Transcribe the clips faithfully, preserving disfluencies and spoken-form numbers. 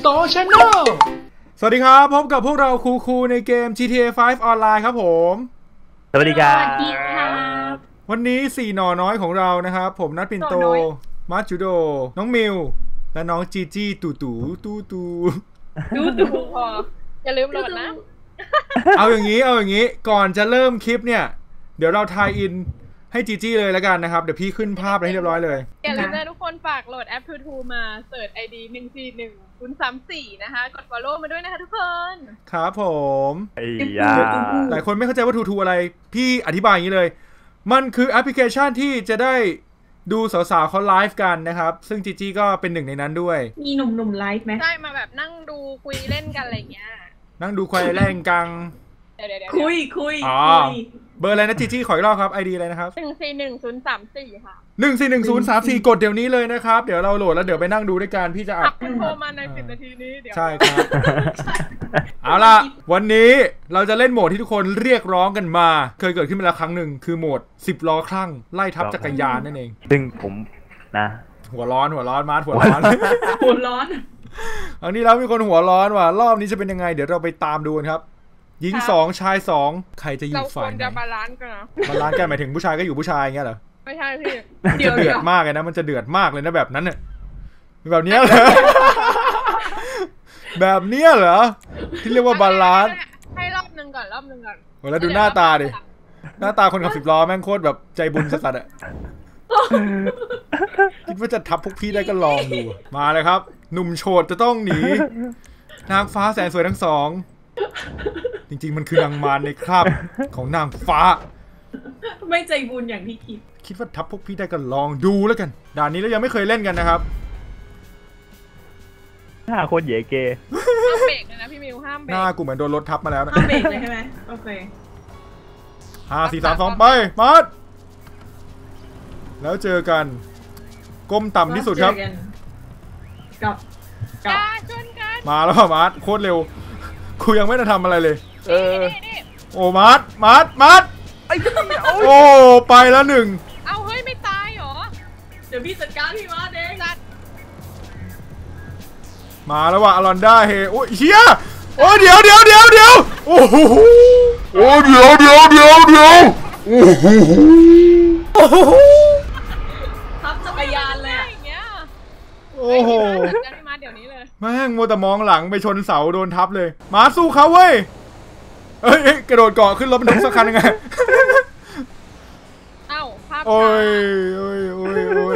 โต Channel สวัสดีครับพบกับพวกเราคูคูในเกม จี ที เอ ไฟว์ออนไลน์ครับผมสวัสดีครับสวัสดีครับวันนี้สี่หน่อน้อยของเรานะครับผมนัดปิ่นโตมาร์จูโดน้องมิวและน้องจีจี้ตูตูตูตูดูดูพออย่าลืมโหลดนะเอาอย่างนี้เอาอย่างนี้ก่อนจะเริ่มคลิปเนี่ยเดี๋ยวเราทายอินให้จีจี้เลยแล้วกันนะครับเดี๋ยวพี่ขึ้นภาพอะไรให้เรียบร้อยเลยอย่าลืมนะทุกคนฝากโหลดแอป ทู ทู มาเสิร์ช ไอ ดี หนึ่ง สี่ หนึ่ง ศูนย์ สาม สี่นะคะกด follow มาด้วยนะคะทุกคนครับผมไอ้ยาหลายคนไม่เข้าใจว่า ทู ทู อะไรพี่อธิบายอย่างนี้เลยมันคือแอปพลิเคชันที่จะได้ดูสาวๆเขาไลฟ์กันนะครับซึ่งจีจี้ก็เป็นหนึ่งในนั้นด้วยมีหนุ่มๆไลฟ์ไหมใช่มาแบบนั่งดูคุยเล่นกันอะไรเงี้ยนั่งดูควายแรงกังคุยคุยอ๋อเบอร์อะไรนะจีจี้ขออีกรอบครับไอดีอะไรนะครับหนึ่งสี่หนึ่งศูนย์สามสี่ค่ะหนึ่งสี่หนึ่งศูนย์สามสี่กดเดี๋ยวนี้เลยนะครับเดี๋ยวเราโหลดแล้วเดี๋ยวไปนั่งดูด้วยกันพี่จะอัดโทรมาในสิบนาทีนี้เดี๋ยวใช่ครับเอาล่ะวันนี้เราจะเล่นโหมดที่ทุกคนเรียกร้องกันมาเคยเกิดขึ้นมาแล้วครั้งหนึ่งคือโหมดสิบล้อคลั่งไล่ทับจักรยานนั่นเองซึ่งผมนะหัวร้อนหัวร้อนมาร์ทหัวร้อนหัวร้อนอันนี้แล้วมีคนหัวร้อนว่ะรอบนี้จะเป็นยังไงเดี๋ยวเราไปตามดูกันครับหญิงสองชายสองใครจะอยู่ฝ่ายไหนเราควรจะบาลานซ์กันนะบาลานซ์กันหมายถึงผู้ชายก็อยู่ผู้ชายอย่างเงี้ยเหรอไม่ใช่พี่มันจะเดือดมากเลยนะมันจะเดือดมากเลยนะแบบนั้นเนี่ยแบบนี้เหรอแบบนี้เหรอที่เรียกว่าบาลานซ์ให้รอบนึงก่อนรอบนึงก่อนโหแล้วดูหน้าตาดิหน้าตาคนขับสิบล้อแม่งโคตรแบบใจบุญสัสๆอ่ะคิดว่าจะทับพวกพี่ได้ก็ลองดูมาเลยครับหนุ่มโฉดจะต้องหนีนางฟ้าแสนสวยทั้งสองจริงๆมันคือนางมารในคราบของนางฟ้าไม่ใจบุญอย่างที่คิดคิดว่าทับพวกพี่ได้ก็ลองดูแล้วกันด่านนี้เรายังไม่เคยเล่นกันนะครับหน้าโคตรเย่เกห้ามเบรกเลยนะพี่มิวห้ามเบรกหน้ากูเหมือนโดนรถทับมาแล้วนะห้ามเบรกเลยใช่ไหมโอเคห้าสี่สามสองไปมาร์ทแล้วเจอกันก้มต่ำที่สุดครับกับกับมาแล้วมาร์ทโคตรเร็วกูยังไม่ได้ทำอะไรเลยเออโอ้มาร์ทมาร์ทมาร์ทโอ้ไปแล้วหนึ่งเอาเฮ้ยไม่ตายหรอเดี๋ยวพี่จัดการพี่มาร์ทเองมาแล้วว่ะอลอนด้าเฮโอ้ยเฮียโอ้เดี๋ยวเดี๋ยวเดี๋ยวเดี๋ยวโอ้โหโอ้เดี๋ยวเดี๋ยวเดี๋ยวเดี๋ยวโอ้โหทับจักรยานเลยโอ้โหมาเดี๋ยวนี้เลยแม่งมัวแต่มองหลังไปชนเสาโดนทับเลยมาสู้เขาเว้ยเอ้ยกระโดดเกาะขึ้นรถบรรทุกสักคันยังไงเอ้าภาพโอ้ยโอ้ยโอ้ยโอ้ย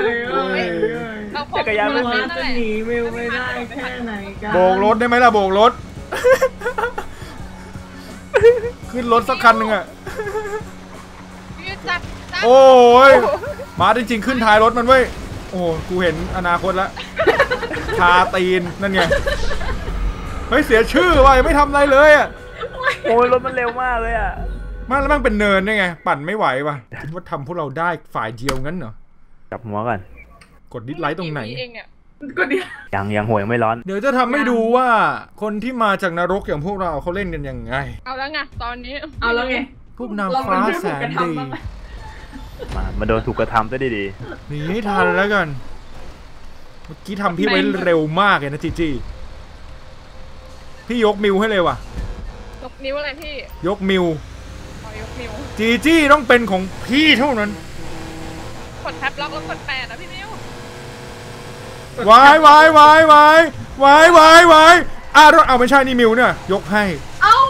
จักรยานมันจะหนีมิวไม่ได้แค่ไหนกันโบกรถได้ไหมล่ะโบกรถขึ้นรถสักคันหนึ่งอะโอ้ยมาจริงๆขึ้นท้ายรถมันเว้ยโอ้กูเห็นอนาคตแล้วคาตีนนั่นไงเฮ้ยเสียชื่อว่ะยังไม่ทำอะไรเลยอ่ะโอ้ยรถมันเร็วมากเลยอ่ะมาแล้วมันเป็นเนินได้ไงปั่นไม่ไหวว่ะคิดว่าทำพวกเราได้ฝ่ายเดียวงั้นเหรอจับหัวกันกดดิสไลค์ตรงไหนยังยังหัวยังไม่ร้อนเดี๋ยวจะทำให้ดูว่าคนที่มาจากนรกอย่างพวกเราเขาเล่นกันยังไงเอาแล้วไงตอนนี้เอาแล้วไงพวกนางฟ้าแสนดีมามาโดนถูกกระทำได้ดีๆหนีให้ทันแล้วกันเมื่อกี้ทำพี่ไว้เร็วมากเลยนะจีจี้พี่ยกมิวให้เลยว่ะยกนิ้วอะไรพี่ยกมิวยกมิวจีจี้ต้องเป็นของพี่เท่านั้นกดแท็บล็อกแล้วกดแปดนะพี่มิววายวายวายวายวายวายวายอ่ะรถเอาไม่ใช่นี่มิวเนี่ยยกให้เอ้า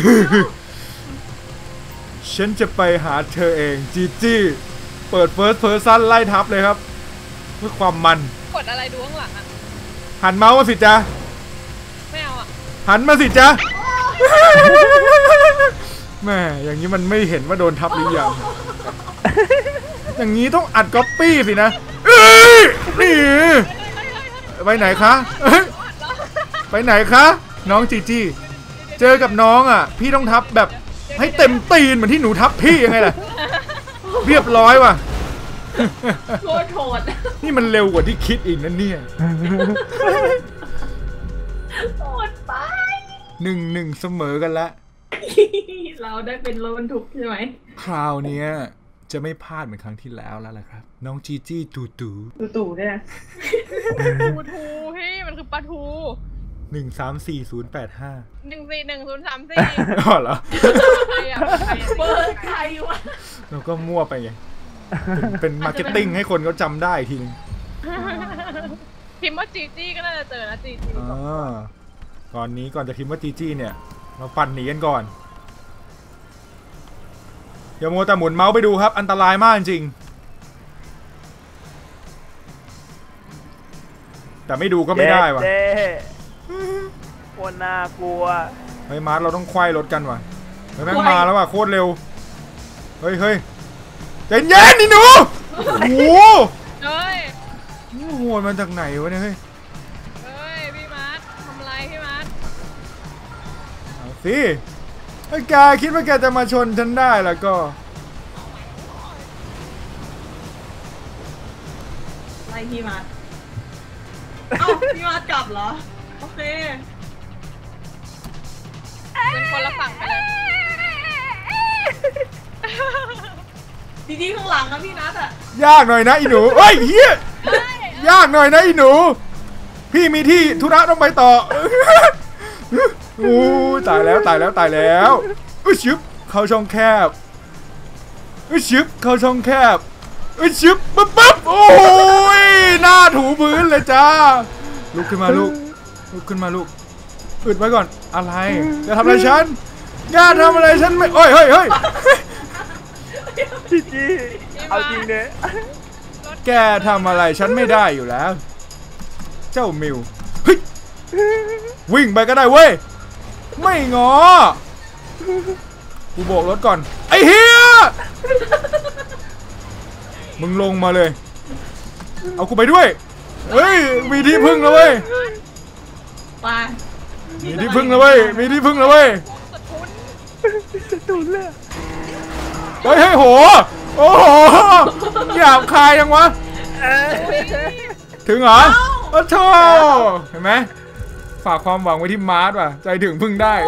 ฉันจะไปหาเธอเองจีจี้เปิดเฟิร์สเพอร์ซันไล่ทับเลยครับเพื่อความมันกดอะไรดูข้างหลังอ่ะหันเมาส์มาสิจ๊ะไม่เอาอ่ะหันมาสิจ๊ะแม่อย่างนี้มันไม่เห็นว่าโดนทับหรือยังอย่างนี้ต้องอัดก๊อปปี้สินะเอ้ยนี่ไปไหนคะไปไหนคะน้องจีจี้เจอกับน้องอ่ะพี่ต้องทับแบบให้เต็มตีนเหมือนที่หนูทับพี่ยังไงล่ะเรียบร้อยว่ะโคตรโหดนี่มันเร็วกว่าที่คิดอีกนั่นเนี่ยโหดไปหนึ่งหนึ่งเสมอกันแล้วเราได้เป็นรถบรรทุกใช่ไหมคราวนี้จะไม่พลาดเหมือนครั้งที่แล้วแล้วล่ะครับน้องจีจี้ตูตูตูตูเนี่ยตูตูพี่มันคือปลาทูหนึ่งสามสี่ศูนย์แปดห้าหนึ่งสี่หนึ่งศูนย์สามสี่อ๋อเหรอใครอะใครอะเบอร์ใครวะเราก็มั่วไปไงเป็นเป็นมาร์เก็ตติ้งให้คนเขาจำได้ทีนึงพิมพ์ว่าจีจี้ก็น่าจะเจอนะจีจี้อ่าก่อนนี้ก่อนจะพิมพ์ว่าจีจี้เนี่ยเราปั่นหนีกันก่อนอย่ามัวแต่หมุนเมาส์ไปดูครับอันตรายมากจริงแต่ไม่ดูก็ไม่ได้ว่ะเจ๊โคตรน่ากลัวเฮ้ยมาร์ทเราต้องควายรถกันว่ะเฮ้ยแม่งมาแล้วว่ะโคตรเร็วเฮ้ยเฮ้ยใจเย็นนี่หนูโอ้โหเฮ้ยโอ้โหมันจากไหนวะเนี่ยเฮ้ยเฮ้ยพี่มาร์ททำอะไรพี่มาร์ทเอาสิไอ้แกคิดว่าแกจะมาชนฉันได้แล้วก็ไล่พี่มาร์ทเอ้าพี่มาร์ทกลับเหรอโอเคเป็นคนละฝั่งไปเลยจริงๆข้างหลังนะพี่นัทอะยากหน่อยนะอีหนูเฮ้ยเฮียยากหน่อยนะอีหนูพี่มีที่ธุระต้องไปต่อโอ้ตายแล้วตายแล้วตายแล้วอุ้ยชึบเข้าช่องแคบอุ้ยชึบเข้าช่องแคบอุ้ยชึบปั๊บปั๊บโอ้ยหน้าถูพื้นเลยจ้าลุกขึ้นมาลูกลุกขึ้นมาลูกอึดไว้ก่อนอะไรจะทำอะไรฉันย่าทำอะไรฉันไม่โอ้ยเฮ้ยเฮ้ยจีจีเอาจริงเนี่ยแกทำอะไรฉันไม่ได้อยู่แล้วเจ้ามิวเฮ้ยวิ่งไปก็ได้เว้ยไม่งอกูโบกรถก่อนไอ้เฮียมึงลงมาเลยเอากูไปด้วยเฮ้ยมีที่พึ่งแล้วเว้ยไปมีที่พึ่งแล้วเว้ยมีที่พึ่งแล้วเว้ยสะทุนตุนเลยเฮ้ยเฮ้ยโหโอ้โหหยาบคายยังวะถึงเหรอโอ้โธ่เห็นไหมฝากความหวังไว้ที่มาร์ทว่ะใจถึงพึ่งได้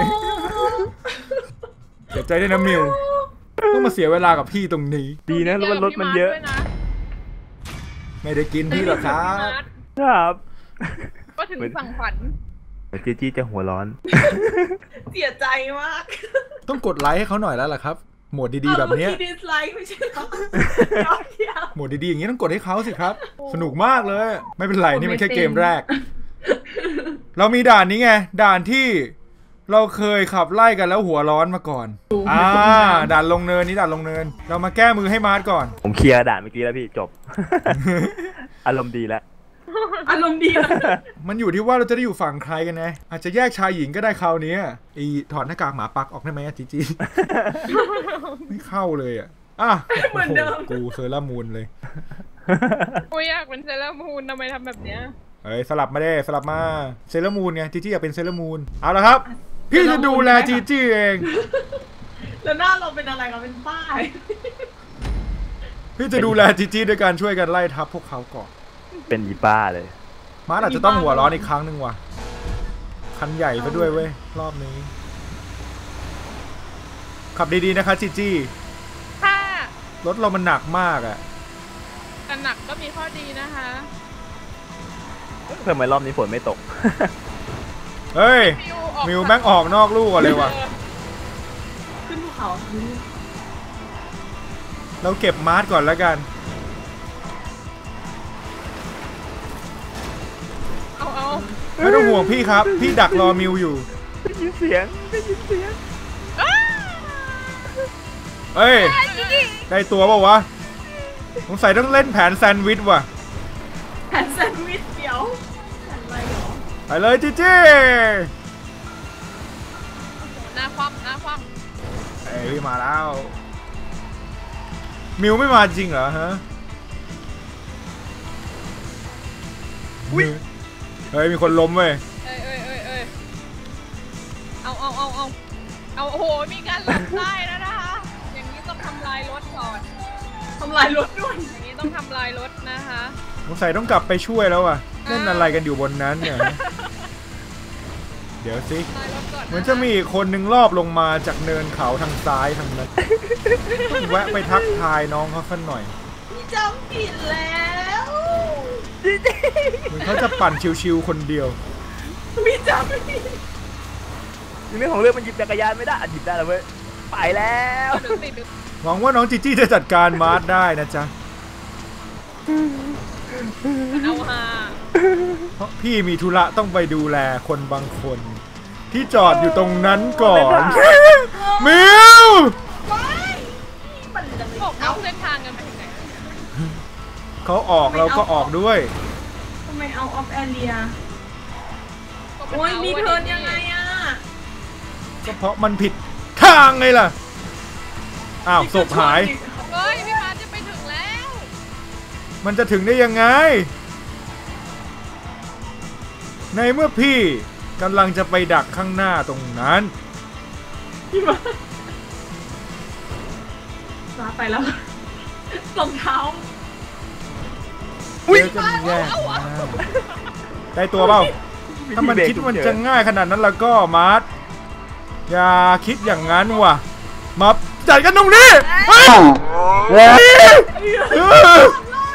เสียใจด้วยนะมิวต้องมาเสียเวลากับพี่ตรงนี้ดีนะรถรถมันเยอะไม่ได้กินพี่หรอกครับครับก็ถึงฝั่งฝันเดี๋ยวจีจี้จะหัวร้อนเสียใจมากต้องกดไลค์ให้เขาหน่อยแล้วล่ะครับโหมดดีๆแบบเนี้ยเมื่อกี้ดิสไลค์ไม่ใช่เหรอเดี๋ยวโหมดดีๆอย่างนี้ต้องกดให้เขาสิครับสนุกมากเลยไม่เป็นไรนี่มันแค่เกมแรก เรามีด่านนี้ไงด่านที่เราเคยขับไล่กันแล้วหัวร้อนมาก่อนอ่าด่านลงเนินนี้ด่านลงเนินเรามาแก้มือให้มาร์ทก่อนผมเคลียร์ด่านเมื่อกี้แล้วพี่จบ อารมณ์ดีแล้วอารมณ์ดีเลยมันอยู่ที่ว่าเราจะได้อยู่ฝั่งใครกันไงอาจจะแยกชายหญิงก็ได้คราวนี้อีถอดหน้ากากหมาปักออกได้ไหมอะจีจี ไม่เข้าเลยอ่ะอ่ะเหมือนเดิมโอ้โหกูเซอร์รามูนเลยกูอยากเป็นเซเลอร์มูนทำไมทำแบบเนี้ยเอ้ยสลับมาได้สลับมาเซเลอร์มูนไงจีจี้อยากเป็นเซเลอร์มูนเอาละครับพี่จะดูแลจีจี้เองแล้วหน้าเราเป็นอะไรเราเป็นป้ายพี่จะดูแลจีจี้ด้วยการช่วยกันไล่ทับพวกเขาก่อนเป็นอีป้าเลยมาร์ทอาจจะต้องหัวร้อนอีกครั้งหนึ่งว่ะคันใหญ่ซะด้วยเว้ยรอบนี้ขับดีๆนะคะจีจี้ถ้ารถเรามันหนักมากอ่ะแต่หนักก็มีข้อดีนะคะทำไมรอบนี้ฝนไม่ตกเฮ้ยมิวออกมิวแม่งออกนอกลูกอะเลยว่ะขึ้นภูเขาเราเก็บมาร์ทก่อนแล้วกันเอาเอาไม่ต้องห่วงพี่ครับ พี่ดักรอมิวอยู่ได้ยินเสียงได้ยินเสียงเอ้ยได้ตัวเปล่าวะสงสัยต้องเล่นแผนแซนด์วิชว่ะแผ่นแซนด์วิชเดี๋ยวแผ่นอะไรหรอไปเลยจีจี้หน้าคว่ำหน้าคว่เอ้ยมาแล้ว มิวไม่มาจริงเหรอฮะเฮ้ยมีคนล้มเว้ยำเอ้ยเอ้ยเอ้ยเอ้ยเอาเอาเอาเอาเอาโอ้โหมีการหลับได้แล้วนะคะอย่างนี้ต้องทำลายรถก่อนทำลายรถด้วยอย่างนี้ต้องทำลายรถนะคะสงสัยต้องกลับไปช่วยแล้วอ่ะเล่นอะไรกันอยู่บนนั้นเนี่ย เดี๋ยวสิทำลายรถก่อนเหมือนจะมีอีกคนหนึ่งรอบลงมาจากเนินเขาทางซ้ายทางนั้น ต้องแวะไปทักทายน้องเขาสักหน่อยพี่จำผิดแล้วเหมือนเขาจะปั่นชิวๆคนเดียวพี่จับพี่เรื่องของเรื่องมันหยิบจักรยานไม่ได้อ่ะหยิบได้แล้วเว้ยไปแล้วดึงติดดึงหวังว่าน้องจีจี้จะจัดการมาร์ทได้นะจ๊ะเอาฮาเพราะพี่มีธุระต้องไปดูแลคนบางคน ที่จอดอยู่ตรงนั้นก่อนมิวมันจะไม่ออกนอกเส้นทางกันไปถึงไหนเขาออกเราก็ออกด้วยทำไมเอาออฟแอเรียโอ้ยมีเทิร์นยังไงอะก็เพราะมันผิดทางไงล่ะ อ้าวศพหายเฮ้ยพี่พาจะไปถึงแล้วมันจะถึงได้ยังไง ในเมื่อพี่กำลังจะไปดักข้างหน้าตรงนั้นพี่มาลาไปแล้วรองเท้าเดี๋ยวจะแย่งนะได้ตัวเปล่า ถ้ามันคิดมันจะง่ายขนาดนั้นแล้วก็มาร์ทอย่าคิดอย่างนั้นว่ะ มาจัดกันตรงนี้เฮ้ยเฮ้ยเฮ้ย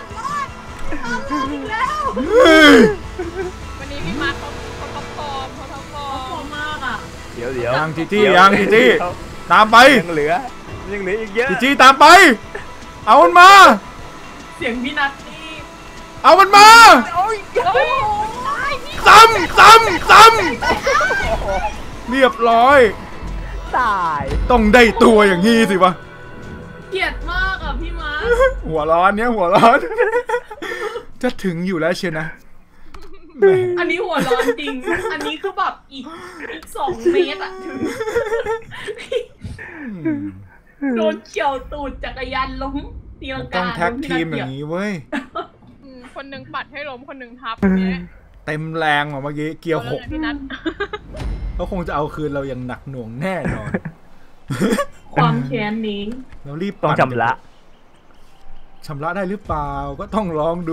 วันนี้พี่มาร์คเขาเขาท็อปฟอร์มเขาท็อปฟอโอ้ร์มโหมากอ่ะเดี๋ยวเดี๋ยวยังจีจี้ยังจีจี้ตามไปยังเหลือยังเหลืออีกเยอะจีจี้ตามไป เอามันมาเสียงพี่นัทนี่เอามันมาโอ้ยโอ้ยตายพี่ซ้ำซ้ำซ้ำเรียบร้อยตายต้องได้ตัวอย่างนี้สิวะเกลียดมากอ่ะพี่มาร์คหัวร้อนเนี้ยหัวร้อน จะถึงอยู่แล้วเชียวนะอันนี้หัวร้อนจริง อันนี้คือแบบอีกอีกสองเมตรอ่ะถึงโดนเฉี่ยวตูดจักรยานล้มตีลังต้กาองแท็กทีมอย่างนี้เว้ยอืมคนหนึ่งปัดให้ล้มคนหนึ่งทับเนี้ยเต็มแรงอ่ะเมื่อกี้เกียร์หกพี่นัทเขาคงจะเอาคืนเราอย่างหนักหน่วงแน่นอนความแค้นนี้เรารีบต้องปั่นชำระชำระได้หรือเปล่าก็ต้องลองดู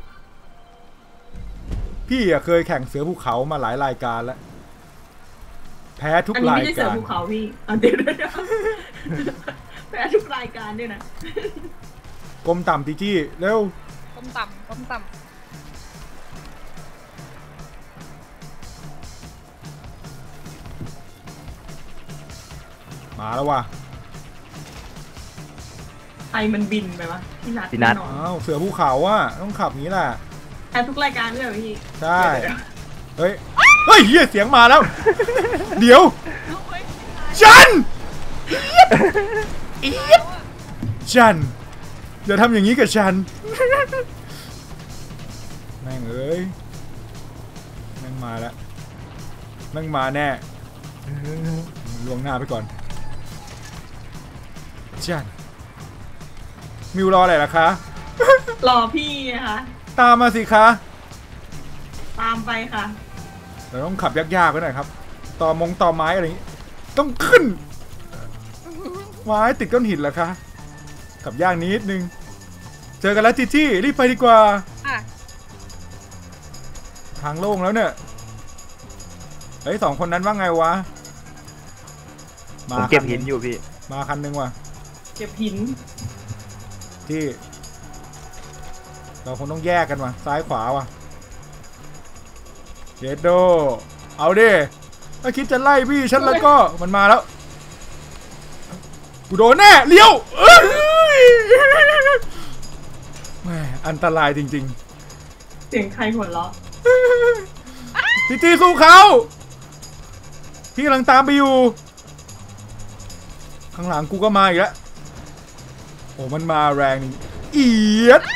พี่อะเคยแข่งเสือภูเขามาหลายรายการแล้ว แพ้ทุกอันนี้ราไม่ยใช่เสือการภูเขาพี่เอาเดี๋ยวเดี๋ยวแพ้ทุกรายการด้วยนะกลมต่ำจีจี้เร็วก้มต่ำก้มต่มาแล้วว่ะไอมันบินไปวะพี่นัทพี่นัทแออ้าวเสือภูเขาอ่ะต้องขับอย่างนี้แหละแพ้ทุกรายการด้วยเหรอพี่ใช่ เฮ้ย เฮ้ยเฮียเสียงมาแล้ว เดี๋ยวำเฮ้ยจันอีดจันอย่าทำอย่างนี้กับฉัน แม่งเอ้ย แม่งมาแล้ว แม่งมาแน่ลวงหน้าไปก่อน จันมิวรออะไรล่ะคะรอพี่นะคะตามมาสิคะตามไปค่ะเราต้องขับยากๆไว้หน่อยครับ ต่อมงต่อไม้อะไรอย่างนี้ ต้องขึ้น ไม้ติดก้อนหินเหรอคะ ขับยากนิดนึง เจอกันแล้วจีจี้รีบไปดีกว่าอ่ะทางโล่งแล้วเนี่ยเฮ้ยสองคนนั้นว่าไงวะผมเก็บหินอยู่พี่มาคันหนึงว่ะเก็บหินที่เราคงต้องแยกกันว่ะ ซ้ายขวาว่ะเจดโด เอาดิถ้าคิดจะไล่พี่ฉันแล้วก็มันมาแล้ว กูโดนแน่เลี้ยวเอ้ยแหมอันตรายจริงเสียงใครหัวเราะๆจีจี้สู้เขาพี่กำลังตามไปอยู่ ข้างหลังกูก็มาอีกแล้วโอ้มันมาแรงนี่เอียด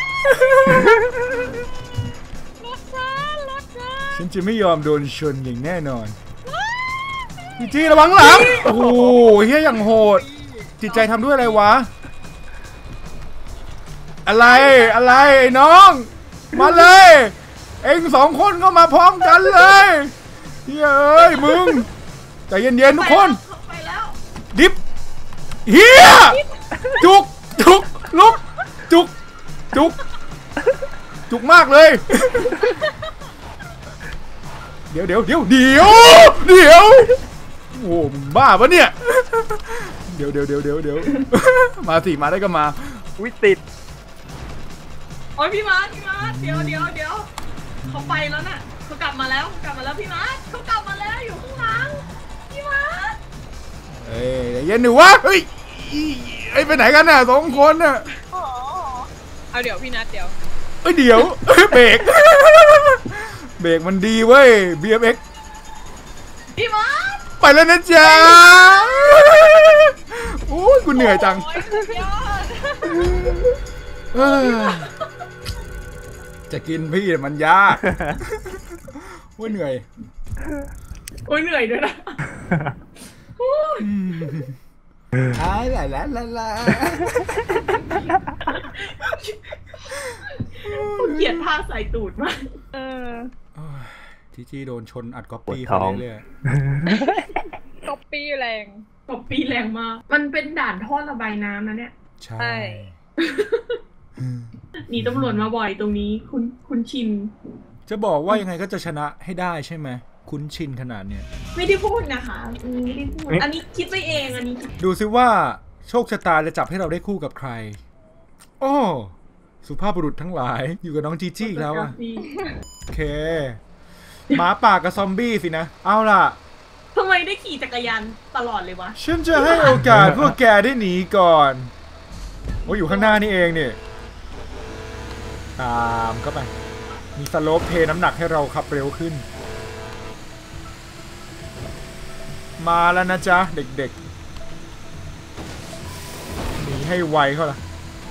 รถฉันรถฉันฉันจะไม่ยอมโดนชนอย่างแน่นอนจีจี้ระวังหลัง โอ้โหเฮียอย่างโหด จิตใจทำด้วยอะไรวะ อะไรอะไรไอ้น้อง มาเลย เอ็งสองคนก็มาพร้อมกันเลยเฮ้ยเอ้ยมึงใจเย็นๆทุกคนไปแล้วดิฟเฮียจุกจุกลุกจุกจุกจุกมากเลย เดี๋ยวเดี๋ยวเดี๋ยวเดี๋ยวเดี๋ยวโอ้มึงบ้าปะเนี่ยเดี๋ยวเดี๋ยวเดี๋ยวเดี๋ยวเดี๋ยวมาสิมาได้ก็มาวิติดโอ้ยพี่มาร์ทพี่มาร์ทเดี๋ยวเดี๋ยวเดี๋ยวเขาไปแล้วน่ะเขากลับมาแล้วเขากลับมาแล้วพี่มาร์ทเขากลับมาแล้วอยู่ข้างหลังพี่มาร์ทเอ้ยเย็นหนูวะเฮ้ยไอ้ไปไหนกันน่ะสองคนน่ะอ๋อเอาเดี๋ยวพี่นัทเดี๋ยวเอ้ยเดี๋ยวเบรกเบรกมันดีเว้ย บี เอ็ม เอ็กซ์พี่มาร์ทไปแล้วนะจ๊ะโอ้ยกูเหนื่อยจังโอ้ยสุดยอดเออจะกินพี่มันยากว่าเหนื่อยโอ้ยเหนื่อยด้วยนะอ้ายละละละละเกลียดท่าใส่ตูดมากเออทีจีโดนชนอัดก๊อปปวดปี้ท้เขาองเรื่อยก๊อปปี้แรงตบปีแรงมาก มันเป็นด่านท่อระบายน้ำนะเนี่ยๆใช่ใช่หนีตำรวจมาบ่อยตรงนี้คุณคุณชินจะบอกว่ายังไงก็จะชนะให้ได้ใช่ไหมคุ้นชินขนาดเนี้ยไม่ได้พูดนะคะอืมไม่ได้พูด อันนี้คิดไปเองอันนี้ดูซิว่าโชคชะตาจะจับให้เราได้คู่กับใคร โอ้สุภาพบุรุษทั้งหลายอยู่กับน้องจีจี้อีกแล้วอะโอเคหมาป่ากับซอมบี้สินะ เอาล่ะทำไมได้ขี่จักรยานตลอดเลยวะฉันจะให้โอกาสพวกแกได้หนีก่อน โอ้อยู่ข้างหน้านี่เองเนี่ยตามเข้าไป มีสโลปเทน้ำหนักให้เราขับเร็วขึ้น มาแล้วนะจ๊ะ เด็กๆหนีให้ไวเขาล่ะ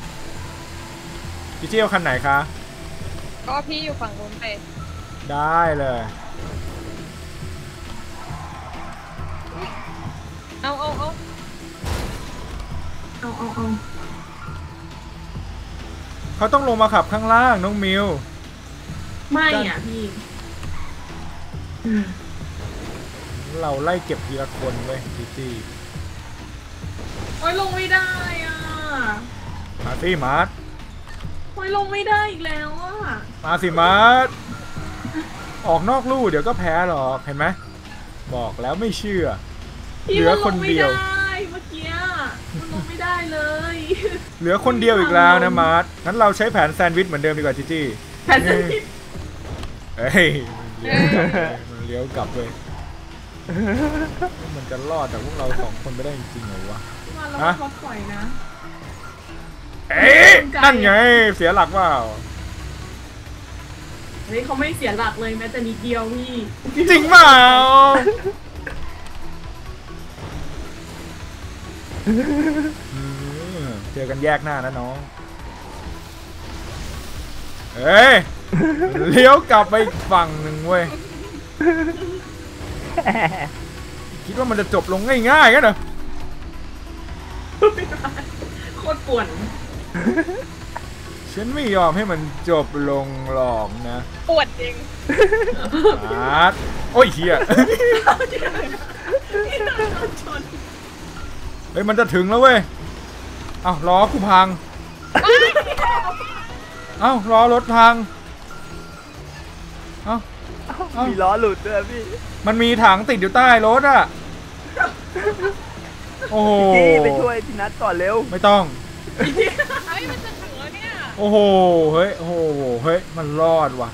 พี่เจียวคันไหนคะก็พี่อยู่ฝั่งนู้นไปได้เลยเอาเอาเอาเอาเอาเอาเขาต้องลงมาขับข้างล่างน้องมิวไม่อ่ะพี่อืมเราไล่เก็บทีละคนเว้ยจีจี้โอ้ยลงไม่ได้อ่ะมาสิมาร์ทโอ้ยลงไม่ได้อีกแล้วอ่ะมาสิมาร์ทออกนอกลู่เดี๋ยวก็แพ้หรอกเห็นไหมบอกแล้วไม่เชื่อพี่เหลือมันคลนงไม่เดียวได้เมื่อกี้มันลงไม่ได้เลยเหลือคนเดียวอีกแล้วนะมาร์ทงั้นเราใช้แผนแซนด์วิชเหมือนเดิมดีกว่าจีจี้แผ่นสนิทเฮ้ยมันเลี้ยวกลับเลยมันจะรอดจากพวกเราสองคนไปได้จริงๆเหรอวะมาแล้วฮะเขาปล่อยนะเอ๊ะนั่นไงเสียหลักเปล่าเฮ้ยเขาไม่เสียหลักเลยแม้แต่นิดเดียวพี่จริงเปล่าอืมเจอกันแยกหน้านะน้องเฮ้ยเลี้ยวกลับไปอีกฝั่งหนึ่งเว้ยคิดว่ามันจะจบลงง่ายๆกันเหรอโคตรป่วนฉันไม่ยอมให้มันจบลงหรอกนะปวดจริงอาร์ตโอ้ยเฮียเฮ้ยมันจะถึงแล้วเว้ยเอ้าล้อกูพังเอ้าล้อรถพังเอ้าเอ้ามีล้อหลุดด้วยพี่มันมีถังติดอยู่ใต้รถอ่ะโอ้โหพี่ไปช่วยพี่นัทก่อนเร็วไม่ต้องเฮ้ยมันจะถึงแล้วเนี่ยโอ้โหเฮ้ยโอ้โหเฮ้ยมันรอดว่ะ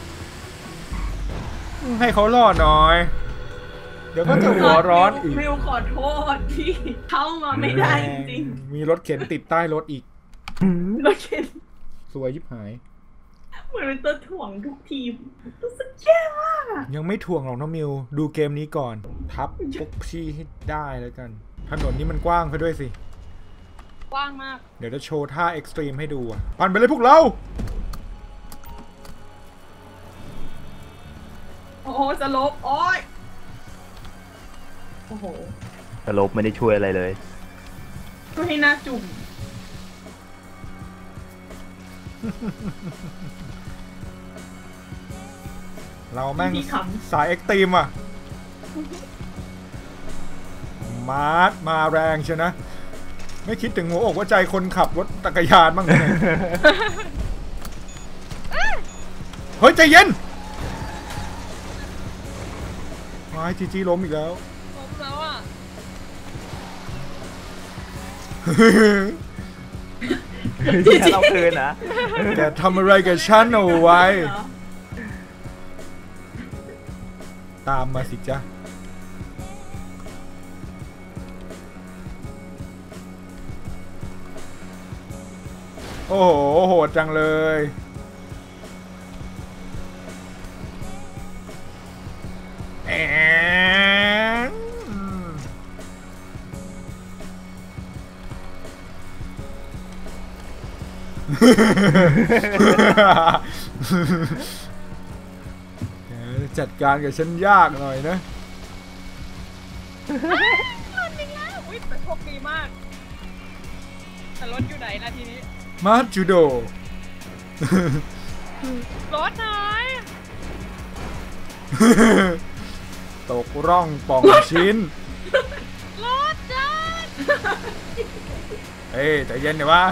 ให้เขารอดหน่อย เดี๋ยวก็จะหัวร้อนอีกมิวขอโทษพี่เข้ามาไม่ได้จริงมีรถเข็นติดใต้รถอีกๆรถเข็นสวยยิบหายเหมือนเป็นตัวถ่วงทุกทีมรู้สึกแย่มากอะยังไม่ถ่วงหรอกน้องมิว ดูเกมนี้ก่อน ทับปุ๊กพี่ให้ได้แล้วกัน ถนนนี้มันกว้างไปด้วยสิกว้างมากเดี๋ยวจะโชว์ท่าเอ็กซ์ตรีมให้ดูอ่ะปั่นไปเลยพวกเราโอ้โหสลบโอ้ยโอ้โหสลบไม่ได้ช่วยอะไรเลยช่วยให้หน้าจุ่มเราแม่งพี่ขำสายเอ็กซ์ตรีมอ่ะ มาร์ทมาแรงใช่นะ ไม่คิดถึงหัวอกว่าใจคนขับรถจักรยานบ้างเลย เฮ้ยใจเย็นไม้จีจีล้มอีกแล้วล้มแล้วอ่ะจะเอาคืนนะแกทำอะไรกับฉันเอาไว้ ตามมาสิจ๊ะโอ้โหโหดจังเลยแอนจัดการกับฉันยากหน่อยนะรถอีกแล้วอุ้ยแต่โชคดีมากแต่รถอยู่ไหนล่ะทีนี้มาจูโดรถไหนตกร่องป่องชิ้นรถจ้าเฮ้ยใจเย็นเดี๋ยววะ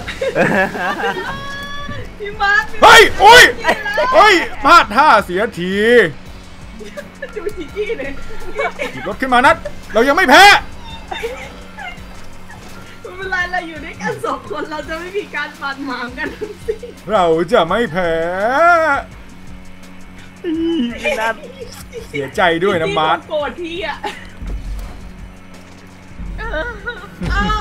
พี่มาร์คเฮ้ยโอ้ยเฮ้ยพลาดท่าเสียทีดูจีจี้เลยหยิบรถขึ้นมานัดเรายังไม่แพ้ไม่เป็นไรเราอยู่ด้วยกันสองคนเราจะไม่มีการฟันหมางกันทั้งสิ้นเราจะไม่แพ้พี่นัทเสียใจด้วยนะมาร์ทโกรธพี่อ่ะอ้าว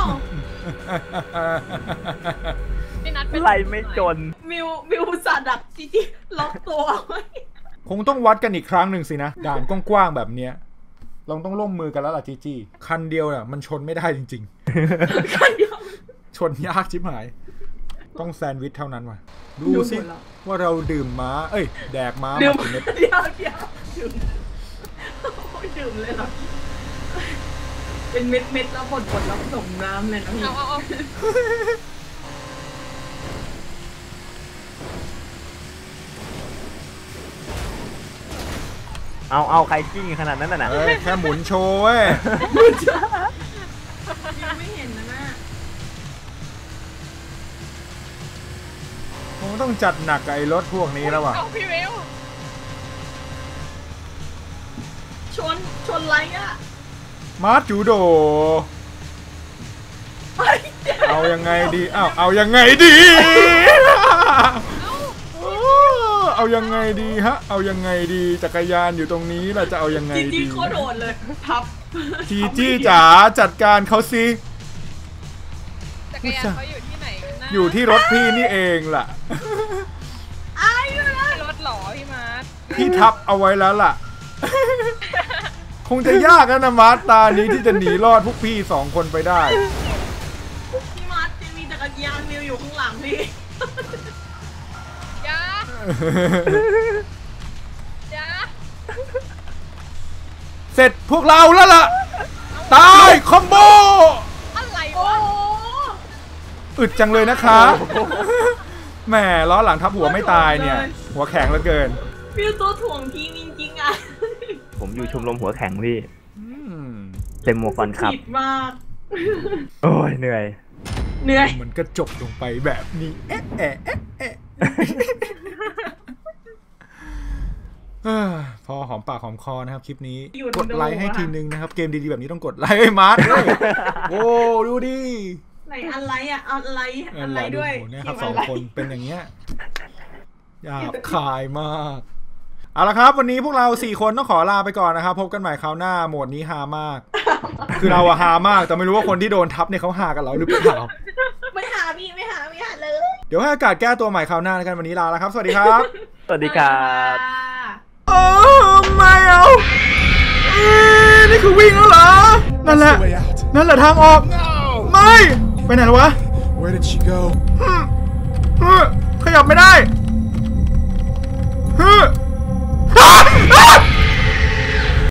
พี่นัทเป็นไรไม่จนมิวมิวสาดักจีจี้ล็อกตัวเอาไว้คงต้องวัดกันอีกครั้งหนึ่งสินะด่านกว้างๆแบบเนี้ยเราต้องร่วมมือกันแล้วล่ะจีจี้คันเดียวน่ะมันชนไม่ได้จริงๆ ชนยากชิบหาย ต้องแซนด์วิชเท่านั้นว่ะดูสิว่าเราดื่มม้าเอ้ยแดกม้าดื่มมากี่เม็ดเดี๋ยวเดี๋ยวดื่มโอ้ยดื่มเลยเหรอเป็นเม็ดเม็ดแล้วบดบดแล้วผสมน้ำเลยนะพี่เอาเอาเอาเอาเอาใครกิ้งขนาดนั้นน่ะเอ้ยแค่หมุนโชว์เว้ยยังไม่เห็นนะน่ะคงต้องจัดหนักกับไอ้รถพวกนี้แล้วว่ะเอาพี่เวลชนชนไรอ่ะมาร์ทจูโดไปเดี๋ยวเอายังไงดีอ้าวเอายังไงดี เอายังไงดีฮะเอายังไงดีจักรยานอยู่ตรงนี้เราจะเอายังไงจีจี้ดีโคตรโหดเลยพับจีจี้จ๋าจัดการเขาสิจักรยานเขาอยู่ที่ไหนกันนะอยู่ที่รถพี่นี่เองล่ะอายเลยนะรถหรอพี่มาร์ทพี่ทับเอาไว้แล้วล่ะ คงจะยากนะมาร์ตตานี้ที่จะหนีรอดพวกพี่สองคนไปได้พี่มาร์ทจะมีจักรยานมิวอยู่ข้างหลังพี่ยา ยาเสร็จพวกเราแล้วล่ะ ตายคอมโบอะไรโอ้วะโหอึดจังเลยนะคะแหมล้อหลังทับหัวไม่ตายเนี่ย หัวแข็งเหลือเกินมิวตัวถ่วงทีมจริงๆอ่ะผมอยู่ชมรมหัวแข็งพี่อืมเต็มโมฟันครับผิดมากโอ้ยเหนื่อยเหนื่อยมันก็จบลงไปแบบนี้เอ๊ะเอ๊ะเอ๊ะเอ๊ะเอ้อพอหอมปากหอมคอนะครับคลิปนี้กดไลค์ให้ทีนึงนะครับเกมดีๆแบบนี้ต้องกดไลค์ให้มาร์ทด้วยโอ้ดูดิไหนอะไรอ่ะเอาอะไรอะไรด้วยโอ้โหเนี่ยครับเกสอมงอะไรคนเป็นอย่างเงี้ยหยาบคายมากเอาละครับวันนี้พวกเราสี่คนต้องขอลาไปก่อนนะครับพบกันใหม่คราวหน้าโหมดนี้ฮามาก คือเราอะฮามากแต่ไม่รู้ว่าคนที่โดนทับเนี่ยเขาฮากันเราหรือเปล่าไม่หาพี่ไม่หาไม่หาเลยเดี๋ยวให้อากาศแก้ตัวใหม่คราวหน้าแล้วกันวันนี้ลาแล้วครับสวัสดีครับสวัสดีครับโอ้ไม่เอาเอ้ยนี่คือวิ่งแล้วเหรอนั่นแหละนั่นแหละทางออกไม่ไปไหนแล้ววะ Where did she go? เฮ้ย